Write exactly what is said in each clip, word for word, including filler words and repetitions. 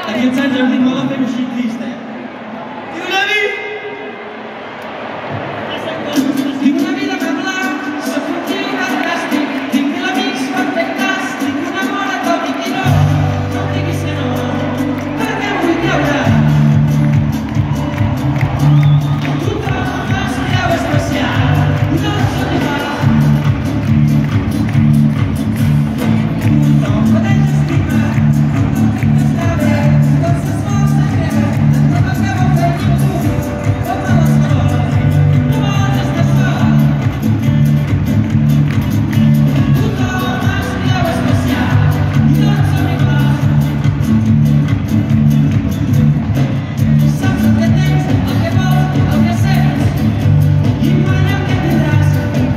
Aquí en Sant Jordi no la fem així trist, eh? Tinc una vida! Tinc una vida que blanc, soc un tio fantàstic, tinc mil amics perfectes, tinc un amor atòmic i no, no em diguis que no, perquè em vull creure. Tothom es creu especial, no som igual. Tothom pateix estigma, tothom està bé, tots s'esforça a creure, en tot el que vol fer ningú, com a les valors, no vols estar sol. Tothom es creu especial, i no som iguals. Saps el que tens, el que vols, el que sents, i mai el que tindràs.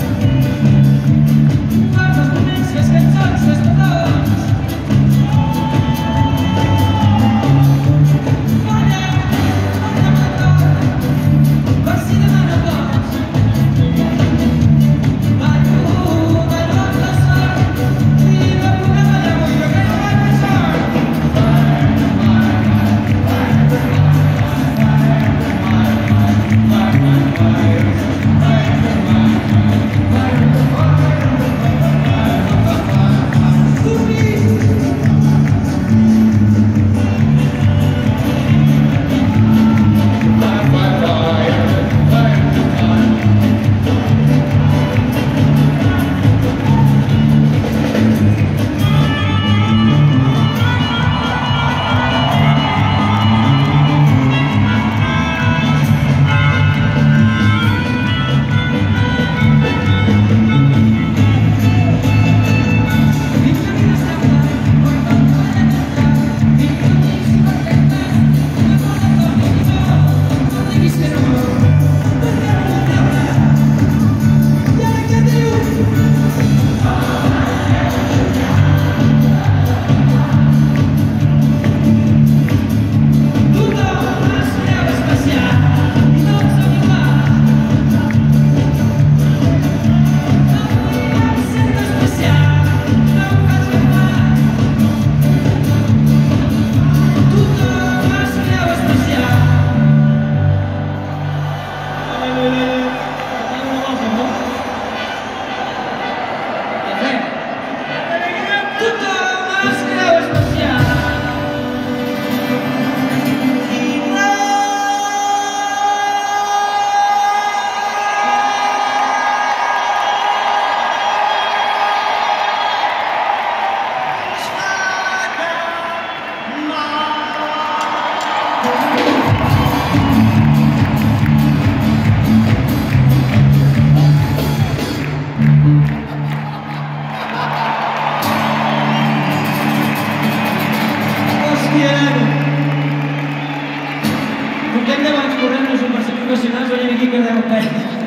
Guarda els moments, les cançons, les botons. Balla, porta'm el cor, per si demà no pots. Ballo, ballo amb la sort, i no puc ballar avui, jo que no vaig per sort. Portem deu anys corrent, no som professionals, venim aquí i perdem el pes.